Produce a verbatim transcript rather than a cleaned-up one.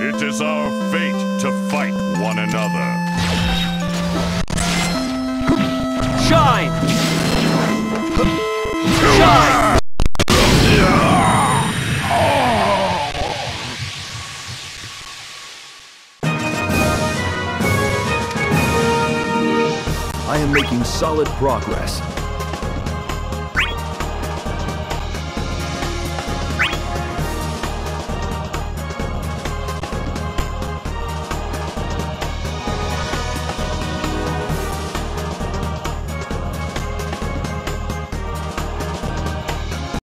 It is our fate to fight one another. Shine! Shine! I am making solid progress.